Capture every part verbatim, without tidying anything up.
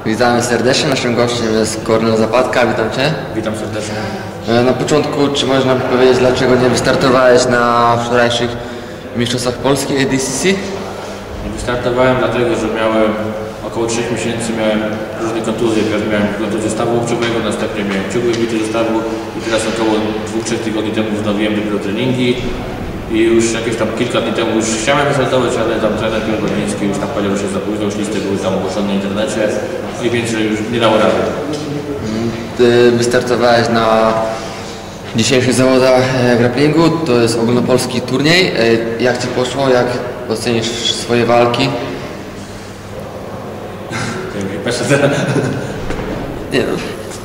Witamy serdecznie, naszym gościem jest Kornel Zapadka, witam Cię. Witam serdecznie. Na początku, czy można nam powiedzieć, dlaczego nie wystartowałeś na wczorajszych Mistrzostwach Polski A D C C? Nie wystartowałem dlatego, że miałem około trzech miesięcy, miałem różne kontuzje. Pierwszy miałem kontuzję stawu łokciowego, następnie miałem ciuch wybity ze stawu i teraz około dwóch trzech tygodni temu wznowiłem dopiero treningi. I już jakieś tam kilka dni temu już chciałem wystartować, ale tam trener Piotr Godliński już tam powiedział, że się za późno, już listy były tam ogłoszone na internecie i więc już nie dało rady. Ty wystartowałeś na dzisiejszych zawodach grapplingu, to jest ogólnopolski turniej. Jak Ci poszło? Jak ocenisz swoje walki? Nie no.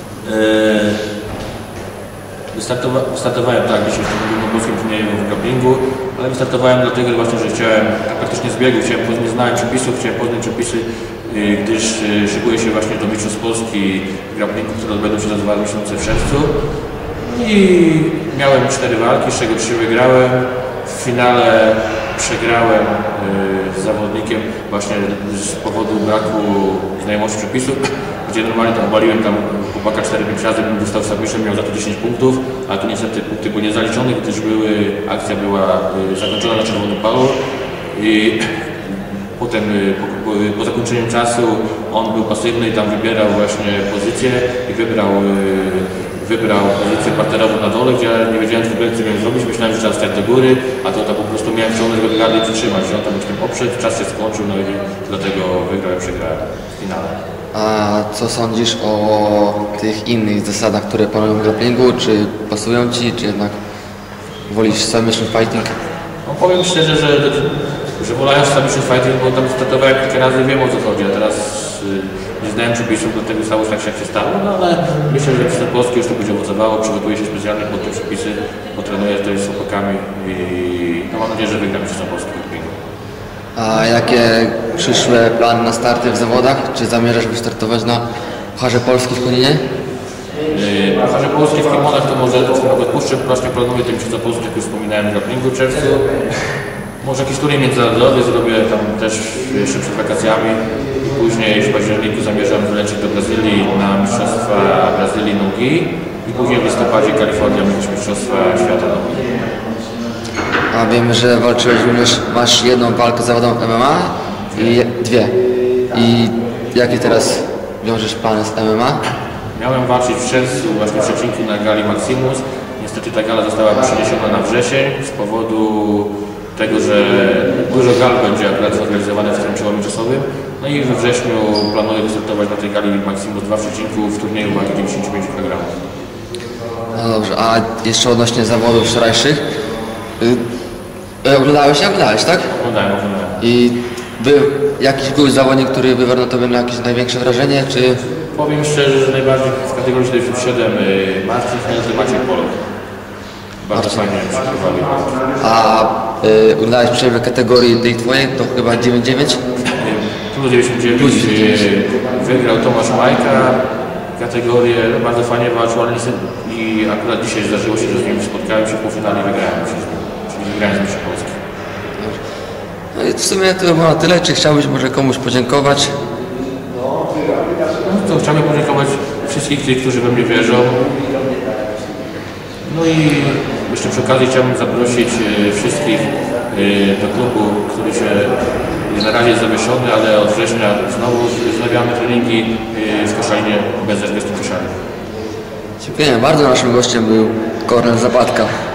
Wystartowa wystartowałem tak dzisiaj w tym ogólnopolskim turnieju w grapplingu, ale wystartowałem dlatego właśnie, że chciałem praktycznie z biegu, chciałem poznać, znałem przepisów, chciałem poznać przepisy, gdyż szykuję się właśnie do Mistrzostw Polski w grapplingu, które odbędą się za dwa miesiące w czerwcu. I miałem cztery walki, z czego trzy wygrałem. W finale przegrałem z zawodnikiem właśnie z powodu braku znajomości przepisów, gdzie normalnie tam obaliłem tam chłopaka cztery pięć razy, bym dostał submission, miał za to dziesięć punktów, a tu niestety punkty były niezaliczone, gdyż były, akcja była zakończona na czerwonym palu i potem po, po zakończeniu czasu on był pasywny i tam wybierał właśnie pozycję i wybrał wybrał pozycję parterową na dole, gdzie ja nie wiedziałem, co miałem zrobić, myślałem, że trzeba stać do góry, a to, to po prostu miałem wciągnąć go do gardy i przytrzymać, że on tam tym oprzeć, czas się skończył, no i dlatego wygrałem i przegrałem w finale. A co sądzisz o tych innych zasadach, które panują w grapplingu? Czy pasują Ci, czy jednak wolisz submission fighting? No, powiem szczerze, że, że wolałem submission fighting, bo tam startowałem kilka razy, wiem, o co chodzi, a teraz y, nie znałem przepisów, do tego stało się tak, jak się stało, no ale myślę, że w Polski już to będzie owocowało, przygotuje się specjalnie pod te przepisy, potrenuję tutaj z chłopakami i no, mam nadzieję, że wygram się na polskim grapplingu. A jakie przyszłe plany na starty w zawodach? Czy zamierzasz wystartować na Pucharze Polski w Koninie? Na Pucharze Polski w Kimonach to może odpuszczę, właśnie planuję tym Mistrzostwa Polski, jak już wspominałem, w grapplingu w czerwcu. Może jakiś turniej międzynarodowy zrobię tam też jeszcze przed wakacjami. Później w październiku zamierzam wylecieć do Brazylii na Mistrzostwa Brazylii nogi i później w listopadzie Kalifornia będzie Mistrzostwa Świata nogi. A wiemy, że walczyłeś również, masz jedną walkę zawodową M M A i dwie. I jakie teraz wiążesz plany z M M A? Miałem walczyć w czerwcu właśnie w Szczecinku na gali Maximus. Niestety ta gala została przeniesiona na wrzesień z powodu tego, że dużo gal będzie akurat zorganizowane w tym przełomie czasowym. No i we wrześniu planuję wystartować na tej gali Maximus dwa w Szczecinku w turnieju wagi dziewięćdziesiąt pięć kilogramów. No dobrze, a jeszcze odnośnie zawodów wczorajszych. Yy, oglądałeś? Oglądałeś, tak? Oglądałem, oglądałem. I był jakiś był zawodnik, który wywarł na Tobie jakieś największe wrażenie, czy... Powiem szczerze, że najbardziej w kategorii siedemdziesiąt siedem Marcin Chętny, Maciej Polak. Bardzo fajnie przygotowali. A y, oglądałeś przynajmniej w kategorii tej Twojej, to chyba dziewięćdziesiąt dziewięć? Plus dziewięćdziesiąt dziewięć, Plus dziewięćdziesiąt dziewięć. Wygrał Tomasz Majka, kategorię bardzo fajnie walczył, ale niestety i akurat dzisiaj zdarzyło się, że z nim spotkałem się w półfinale i wygrałem się z nim, czyli wygrałem z mistrzem Polski. No i w sumie to było na tyle. Czy chciałbyś może komuś podziękować? No to chciałbym podziękować wszystkich tych, którzy we mnie wierzą. No i jeszcze przy okazji chciałbym zaprosić wszystkich do klubu, który się na razie jest zawieszony, ale od września znowu wznawiamy treningi w Koszalinie bez dwudziestu Koszalin. Dziękuję bardzo. Naszym gościem był Kornel Zapadka.